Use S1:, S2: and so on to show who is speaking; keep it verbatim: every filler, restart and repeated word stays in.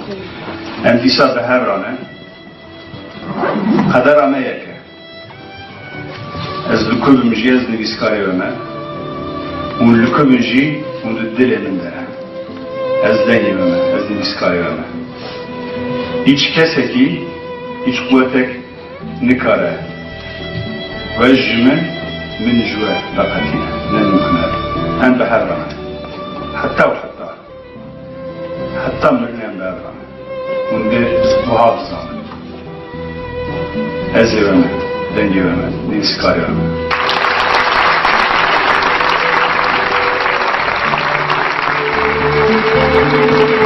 S1: Em dîsa bi hevrane qedera me yeke. Ez li ku bim jî ez nivîskarê me û li ku bin jî û di dilê min de he. Ez dengê me, ez nivîskarê me. Hiç kesekî, hiç kuvvetek nikare ve jime min jwe laqetine ne mümküne. Em bi hevrane. Hatta ve hatta. Hatta mürnem bi hevrane. Hunde bu hafızanı. Ez evime, dengê me, nivîskarê me. Thank you.